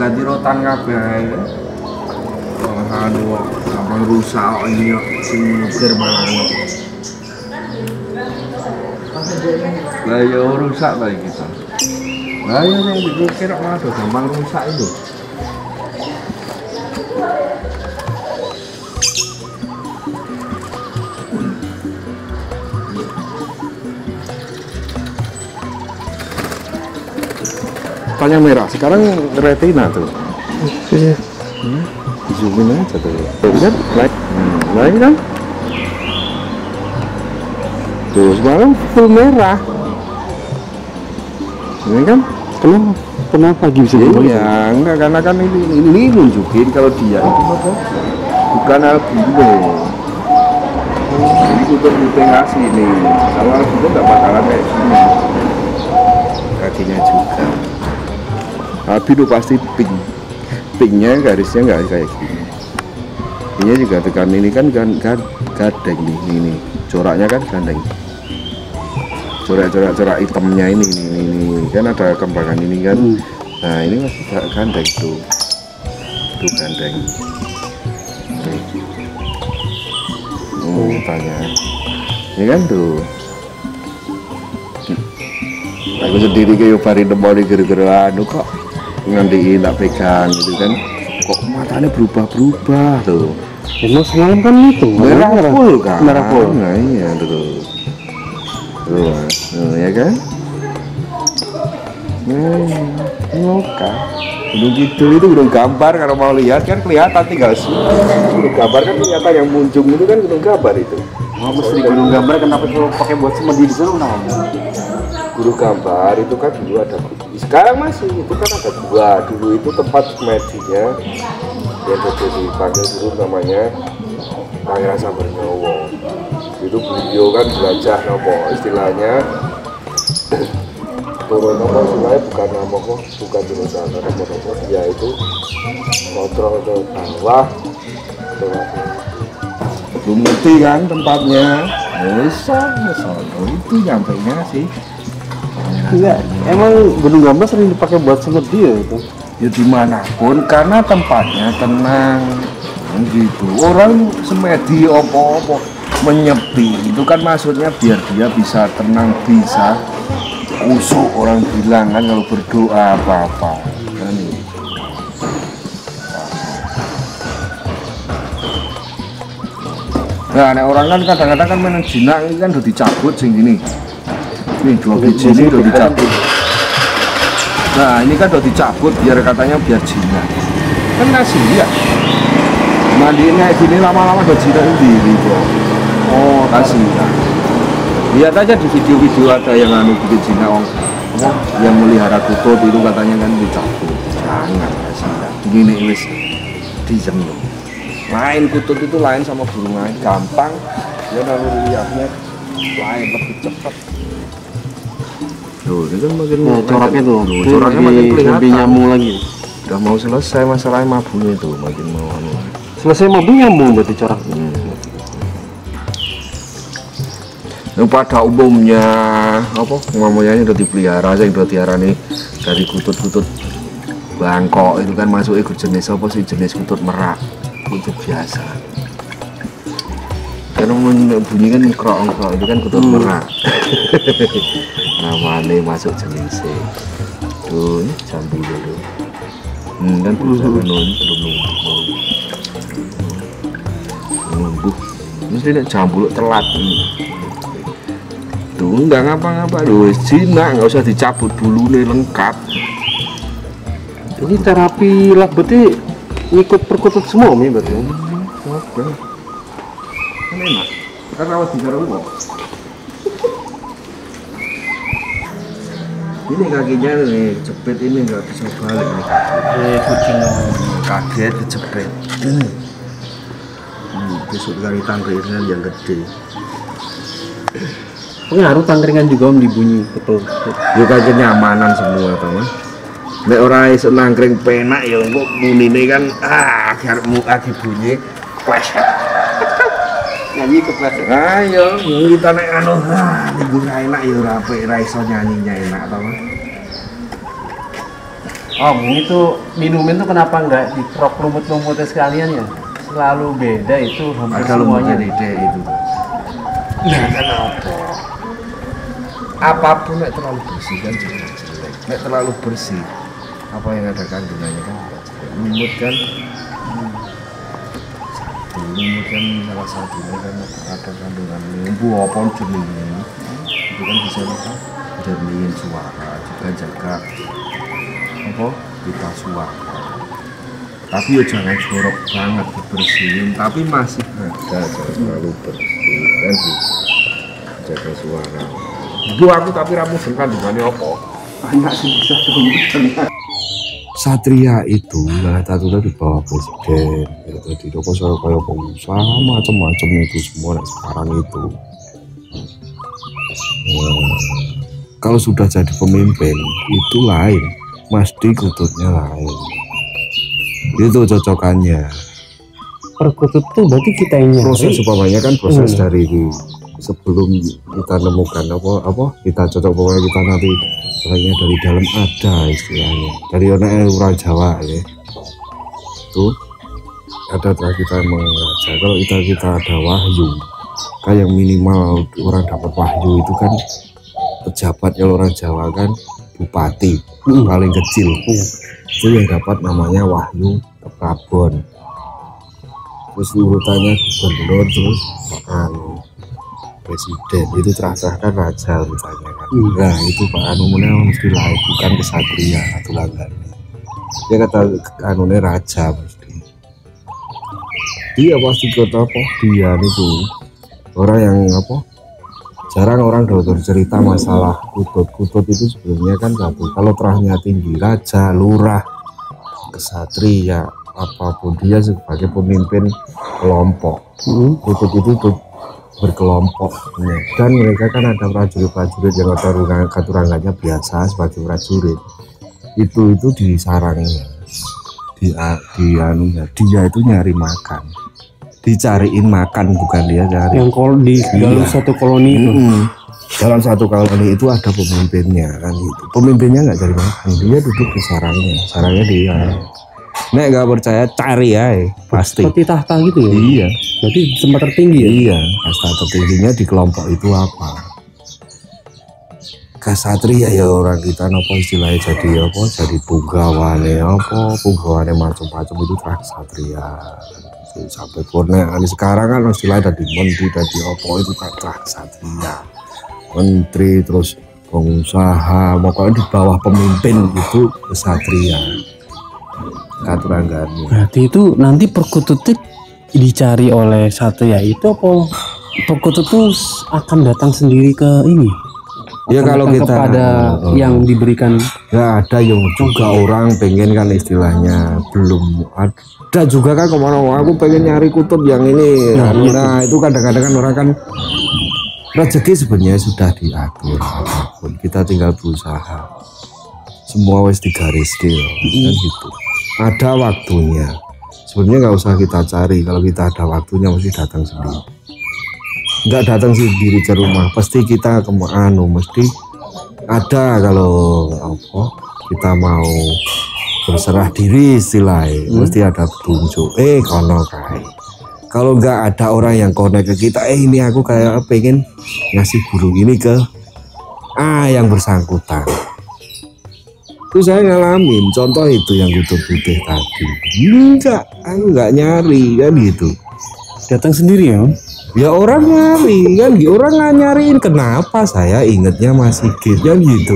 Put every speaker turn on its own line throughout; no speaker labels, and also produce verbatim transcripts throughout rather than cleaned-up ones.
ganti rotan kabeh. Anu gampang rusak ini sing nyupir malah. Lah ya rusak lah kita. Lah ya yang dipikir malah gampang rusak itu. Tanya merah, sekarang retina tuh. Iya. Hmm. Zoomin aja tuh. Tuh kan, like, hmm, like kan? Tuh sekarang full merah. Ini kan?
Kenapa? Kenapa bisa
gitu? Ya, enggak karena kan ini ini nunjukin kalau dia itu apa? Bukan albino. Jadi kutub putih asli nih. Kalau albino nggak bakalan kayak gini. Kakinya juga. Albino pasti pink. Pinknya garisnya nggak kayak gini. Ini juga tekan ini kan gandeng nih, ini coraknya kan gandeng. Corak-corak corak hitamnya ini, ini, ini kan ada kembangan ini kan. Hmm. Nah ini masih gandeng tuh, tuh gandeng. Hmm, tanya, ini kan tuh. Aku sendiri kayak barin demoni gara-gara anu kok nanti tak pegang gitu kan, kok matanya berubah-berubah tuh.
Emang semalam kan itu
merah full kan?
Merah full.
Nah iya tuh. Tuh, tuh ya kan? Nah, oke. Gunung Kidul itu gunung gambar, kalau mau lihat kan kelihatan tinggal sih. Gunung gambar kan kelihatan, yang muncung itu kan gunung gambar itu.
Oh, mesti gunung gambar kenapa selalu pakai buat semedi di sana namanya?
Gunung gambar itu kan dulu ada, sekarang masih itu kan ada dua. Dulu itu tempat semedinya yang dipanggil dulu namanya Pangeran Sambernyowo. Itu beliau kan belajar nopo istilahnya turun nopo istilahnya bukan nama kok bukan turun sana nopo nopo dia itu kontrol ke bawah belum ngerti kan tempatnya bisa sono itu nyampe nya sih.
Iya, emang gunung gambar sering dipakai buat semedi ya itu?
Ya dimanapun karena tempatnya tenang gitu. Orang semedi opo-opo menyepi itu kan maksudnya biar dia bisa tenang, bisa khusyuk, orang bilang kan kalau berdoa apa-apa kan. Nah, nah orang kan kadang-kadang kan main jinak ini kan udah dicabut sing gini. Ini dua biji ini udah dicabut. Nah ini kan udah dicabut biar katanya biar jinak. Kan ngasih ya. Mandiin kayak gini lama-lama udah jinak sendiri kok. Oh kasih. Nah, lihat aja di video-video ada yang anu bikin jinak orang yang melihara kutub itu katanya kan dicabut. Jangan kasih. Gini wis dijem. Lain kutub itu lain sama burung lain, gampang. Dia lalu lihatnya lain lebih cepat. Tuh, ini kan makin
nah, coraknya tuh,
tuh coraknya makin kelihatan.
Lebih nyambung lagi.
Udah mau selesai masalahnya mabungnya tuh, makin mau anu.
Selesai mabung nyambung berarti corak.
Hmm. Yang pada umumnya apa namanya udah dipelihara aja, udah dipelihara nih dari kutut-kutut Bangkok itu kan masuk ikut jenis apa sih, jenis kutut merak, kutut biasa. Karena bunyi kan krok-krok itu kan kutut hmm. merak. Namanya masuk jenisnya. Tuh, jambu dulu. Hmm, kan berusaha hmm. menun, belum numbuh. Numbuh. Mesti nek jambu telat. Tuh, enggak ngapa-ngapa. Duh, jinak, nggak usah dicabut dulu nih lengkap.
Ini terapi lah berarti ngikut perkutut semua nih berarti.
Oke. Kan enak. Kan rawat di rumah. Ini kakinya nih jepit, ini nggak bisa balik nih kaki.
Eh kucing
kaget kejepit. Ini. Hmm, besok kali tangkringan yang gede.
Pengaruh tangkringan juga om dibunyi betul.
Juga kenyamanan semua teman. Nek ora iso nangkring penak ya kok munine kan ah garmu agi bunyi pleset.
Nyanyi kepleset.
Ayo kita nek anu ah niku ra enak ya ora apik ra iso nyanyinya enak to.
Om, ini tuh minumin tuh kenapa nggak dikrok lumut-lumutnya sekalian ya? Selalu beda itu hampir
Ada lumutnya
semuanya.
dede itu. Ya kan apa? Apapun nek terlalu bersih kan juga jelek. Nek terlalu bersih, apa yang ada kandungannya kan juga jelek. Lumut kan, hmm, lumut kan salah satunya kan ada kandungan lembu apa jenisnya. Itu kan bisa apa? Jernihin suara, juga jaga apa? Kita suara. Tapi ya jangan jorok banget dibersihin, tapi masih ada, jangan terlalu bersih kan gitu. Jaga suara. Itu aku tapi ramu kandungannya apa?
Banyak sih bisa tuh.
Satria itu lah satu di bawah presiden, itu di toko soal kayak pengusaha macam-macam itu semua nah, sekarang itu. Hmm, kalau sudah jadi pemimpin itu lain, mesti kututnya lain. Itu cocokannya.
Perkutut tuh berarti kita ini
Proses supaya kan proses
Hmm.
dari sebelum kita nemukan apa apa kita cocok pokoknya kita nanti pokoknya dari dalam ada istilahnya dari orang Jawa ya tuh ada telah kita mengajar kalau kita kita ada wahyu kayak minimal orang dapat wahyu itu kan pejabat kalau orang Jawa kan bupati
Hmm.
paling kecil
Iya.
itu yang dapat namanya wahyu Prabon, terus urutannya gubernur, terus anu presiden, itu terakhir kan raja urutannya kan.
Hmm.
Nah itu Pak Anu meneh mesti lain, bukan kesatria atau langganan. Dia kata anunya raja mesti. Dia pasti kata apa? Dia itu orang yang apa? Jarang orang dokter cerita masalah kutut. Kutut itu sebenarnya kan satu. Kalau terahnya tinggi, raja, lurah, kesatria, apapun dia sebagai pemimpin kelompok.
Hmm.
Kutut itu tuh berkelompok dan mereka kan ada prajurit-prajurit yang ada katurangannya biasa sebagai prajurit itu itu di sarangnya di, di anunya dia itu nyari makan dicariin makan bukan dia cari
Yang kalau di dalam
Iya.
satu koloni itu.
Mm-mm. Dalam satu koloni itu ada pemimpinnya kan gitu pemimpinnya nggak cari makan dia duduk di sarangnya sarangnya dia nek nggak percaya cari ya pasti
Seperti tahta gitu ya.
iya
Berarti tempat tertinggi ya.
Iya, kasta tertingginya di kelompok itu apa? Kasatria ya orang kita nopo istilahnya jadi apa? Jadi punggawane apa? Punggawane macam-macam itu kasatria. Sampai purna sekarang kan istilahnya dari menteri dari apa itu kan kasatria. Menteri terus pengusaha, pokoknya di bawah pemimpin itu kesatria. Katurangannya.
Berarti itu nanti perkututnya dicari oleh satria itu apa perkutut itu akan datang sendiri ke ini?
Ya
Akan
kalau
datang
kita
kepada
uh,
yang diberikan.
ya ada yang juga orang pengen kan istilahnya belum ada juga kan kemana aku pengen nyari kutub yang ini
Nah,
nah,
iya.
nah, itu kadang-kadang kan orang kan rezeki sebenarnya sudah diatur apapun kita tinggal berusaha semua wes digaris kan gitu ada waktunya sebenarnya nggak usah kita cari kalau kita ada waktunya mesti datang sendiri nggak datang sendiri ke rumah pasti kita ke anu mesti ada kalau apa kita mau berserah diri istilahnya
Hmm.
mesti ada petunjuk eh kono kai kalau nggak ada orang yang connect ke kita eh ini aku kayak pengen ngasih burung ini ke ah yang bersangkutan itu saya ngalamin contoh itu yang kutub putih tadi enggak aku nggak nyari kan gitu
Datang sendiri ya.
ya orang nyari kan orang nggak nyariin kenapa saya ingetnya masih gitu kan gitu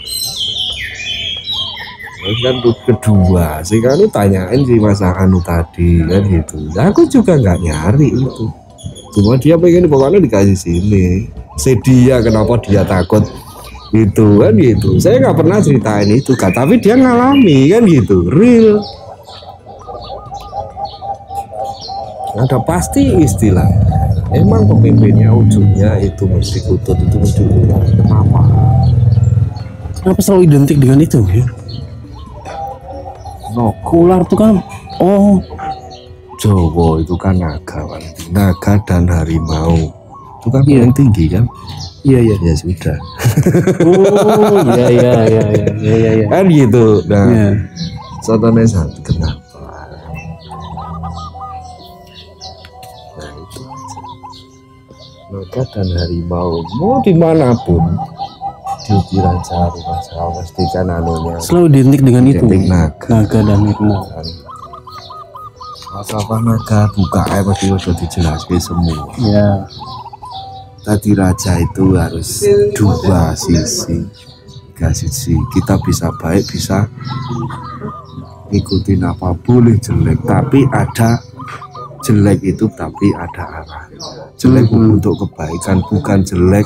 terus kan tuh kedua sih kan tanyain si masa anu tadi kan gitu nah, aku juga nggak nyari itu cuma dia pengen pokoknya dikasih sini sedia kenapa dia takut gitu kan gitu saya nggak pernah ceritain itu kan tapi dia ngalami kan gitu real ada pasti istilah emang pemimpinnya ujungnya itu mesti kutut itu mesti ular kenapa
Kenapa selalu identik dengan itu ya?
no
Ular tuh kan oh
Jawa itu kan naga Pak. Naga dan harimau itu itu kan
Iya.
paling tinggi kan.
Iya iya.
Ya sudah.
Oh iya iya iya iya iya iya. iya.
Kan gitu. Nah,
Iya.
contohnya satu kenapa? Nah itu aja. Maka dan harimau mau dimanapun di ukiran cari masalah pasti kan anunya
Selalu identik dengan itu.
identik naga.
Naga dan harimau.
Kan. Masalah naga buka air pasti sudah dijelaskan semua.
Iya.
Tadi raja itu harus dua sisi, tiga sisi. Kita bisa baik, bisa ngikutin apa boleh jelek, tapi ada jelek itu tapi ada arah. Jelek
Hmm.
untuk kebaikan, bukan jelek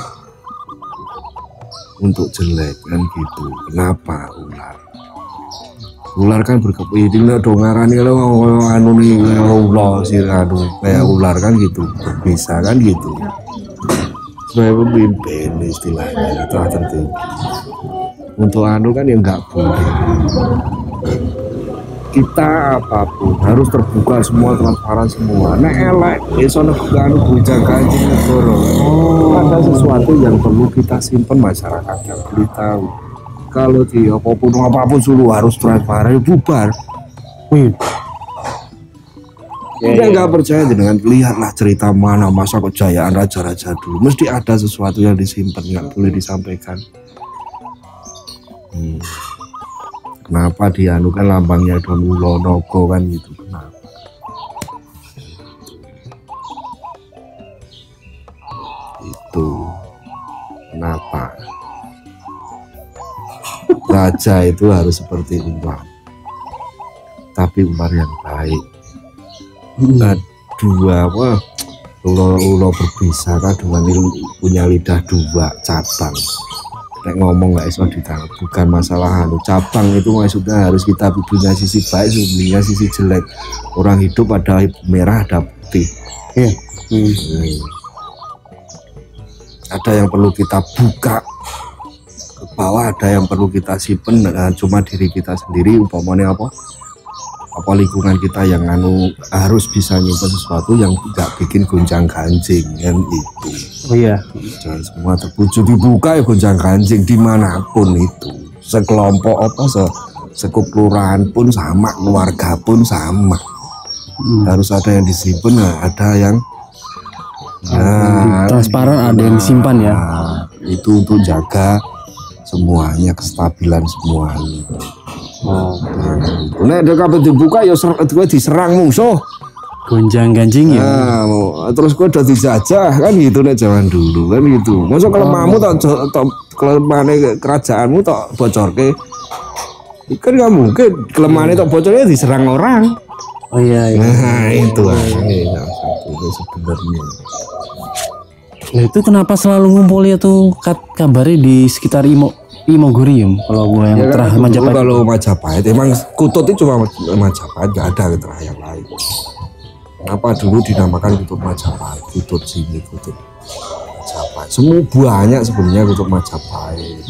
untuk jelek kan gitu. Kenapa ular? Ular kan berkepentingan dong ngarani kalau anu nih ular sih anu kayak ular kan gitu, bisa kan gitu. Sebagai pemimpin istilahnya itu tertinggi. Untuk anu kan ya nggak boleh. Kita apapun harus terbuka semua, transparan semua. Nah elek, besok anu bujang kanjeng negara. Ada sesuatu yang perlu kita simpan, masyarakat yang perlu tahu. Kalau di apapun apapun suruh harus transparan, bubar.
Wih.
Kita nggak percaya dengan lihatlah cerita mana masa kejayaan raja-raja dulu. Mesti ada sesuatu yang disimpan, nggak boleh disampaikan. Hmm. Kenapa dianukan lambangnya Donulo Nogo kan gitu? Kenapa? Itu kenapa? Raja itu harus seperti ular, tapi ular yang baik. Nah, dua apa ulo-ulo berbisa kan dengan punya lidah dua cabang. Nek ngomong nggak iso ditangkap, bukan masalah anu cabang itu maksudnya harus kita punya sisi baik, punya sisi jelek. Orang hidup ada merah ada putih.
Iya. Hmm.
Hmm. Ada yang perlu kita buka ke bawah, ada yang perlu kita simpen dengan cuma diri kita sendiri. Umpamanya apa? Apa lingkungan kita yang anu harus bisa nyimpan sesuatu yang tidak bikin gonjang ganjing kan itu.
Oh iya.
Jangan semua terpuju dibuka ya gonjang ganjing dimanapun itu. Sekelompok apa se sekelurahan pun sama, keluarga pun sama.
Hmm.
Harus ada yang disimpan, ada yang nah,
Transparan, ada yang disimpan ya.
nah, itu untuk jaga semuanya, kestabilan semuanya.
Oh.
Nek ada kabeh dibuka ya ser gue diserang musuh.
Gonjang ganjing ya.
Nah, mau- terus gue udah dijajah kan gitu nek zaman dulu kan gitu. Masa kelemahanmu tak tak kelemahan kerajaanmu tak bocorke. Kan nggak mungkin kelemahannya tak bocornya diserang orang.
Oh iya iya.
Nah, itu aja itu sebenarnya.
Nah itu kenapa selalu ngumpulnya tuh kat kabarnya di sekitar Imo Imogurium kalau gue yang
Ya kan,
terakhir
dulu
Majapahit.
kalau Majapahit emang kutut itu cuma Majapahit, nggak ada daerah yang lain. Kenapa dulu dinamakan kutut Majapahit, kutut sini, kutut Majapahit. Semua banyak sebenarnya kutut Majapahit.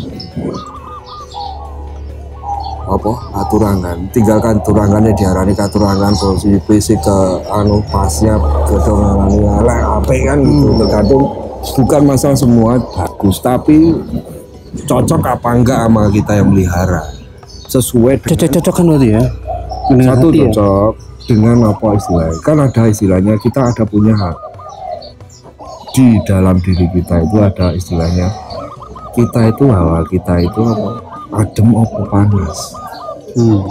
Apa aturangan, tinggalkan turangannya diarani katurangan, posisi fisik ke anu pasnya ke dongangannya elek ape kan gitu. Tergantung, bukan masalah semua bagus, tapi cocok apa enggak sama kita yang melihara, sesuai dengan
Cocok-cocok kan berarti ya. Dengan
satu
hati ya.
cocok dengan apa istilahnya, kan ada istilahnya kita ada punya hak di dalam diri kita, itu ada istilahnya kita itu hawa kita itu apa, adem apa panas.
Hmm.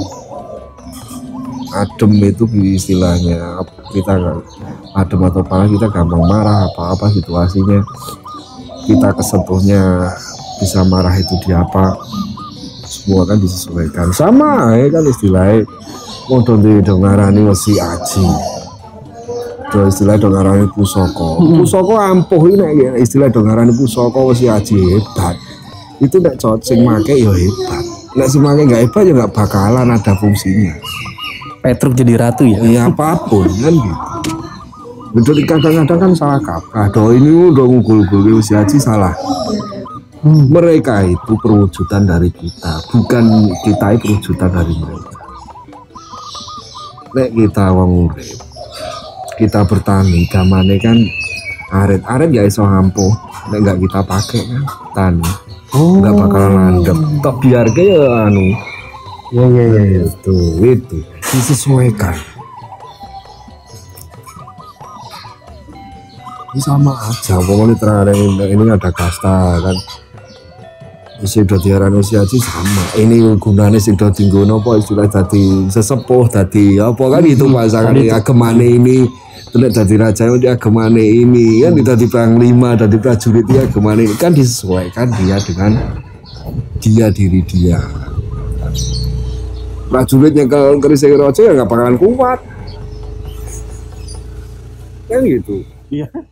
Adem itu istilahnya kita nggak adem atau panas, kita gampang marah apa-apa situasinya, kita kesentuhnya bisa marah itu di apa, semua kan disesuaikan sama ya kan istilahnya. Mau di dongarani wesi aji, do istilah dongarani pusoko, pusoko ampuh ini ya, istilah dongarani pusoko wesi aji hebat. Itu nek cocok sing make ya hebat, nek sing make nggak hebat ya nggak bakalan ada fungsinya.
Petruk jadi ratu ya.
Ya apapun kan gitu. Betul, kadang-kadang kan salah kaprah. Do ini udah ngugul-gul wesi aji salah.
Hmm.
Mereka itu perwujudan dari kita, bukan kita itu perwujudan dari mereka. Nek kita wong urip, kita bertani, gamane kan arit-arit ya iso ampuh nek nggak kita pakai kan tani
Oh.
nggak bakalan landep tok biar ya anu
Ya ya ya. ya.
itu itu disesuaikan. Ini sama aja pokoknya terang ini, ini ada kasta kan isi udah diaran usia aja sama ini gunanya sing do tinggono apa istilah tadi sesepuh tadi apa kan itu pasangan
Tadi itu.
agemane ini tidak jadi raja di agemane ini kan tidak di panglima dan di prajurit dia agemane ini kan disesuaikan dia dengan dia diri dia. Prajuritnya kalau keris rojo ya nggak bakalan kuat kan gitu.
Iya.